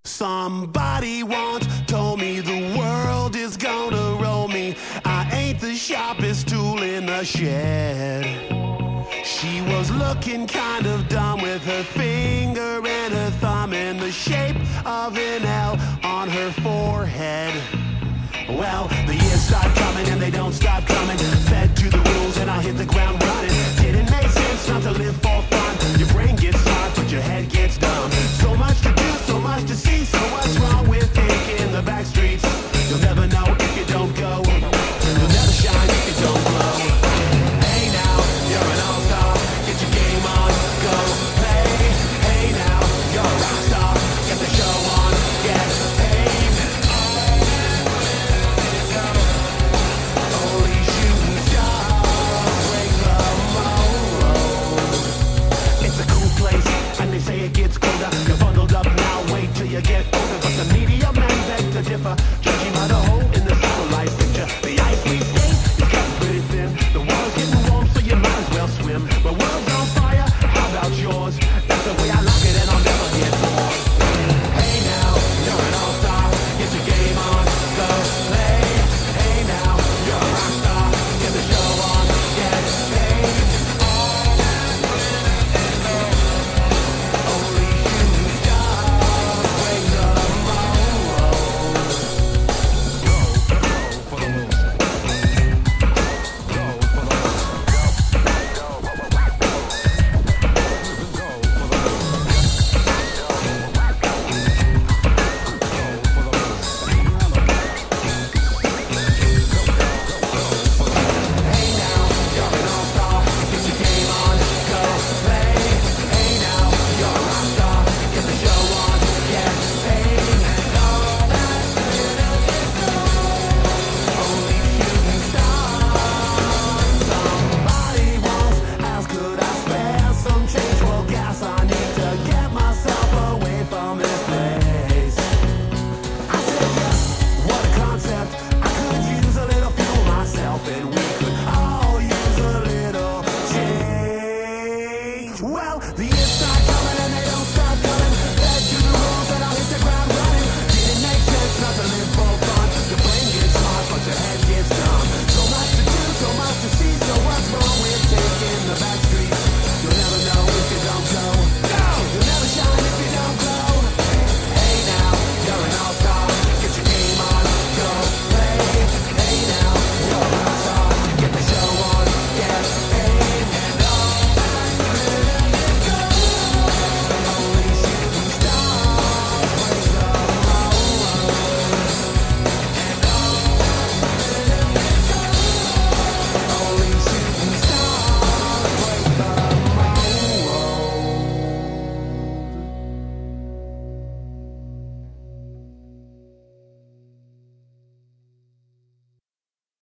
Somebody once told me the world is gonna roll me. I ain't the sharpest tool in the shed. She was looking kind of dumb with her finger and her thumb in the shape of an L on her forehead. Well, the years start coming and they don't stop coming. Fed to the rules and I hit the ground running. Didn't make sense not to live for fun. Your brain gets hard but your head gets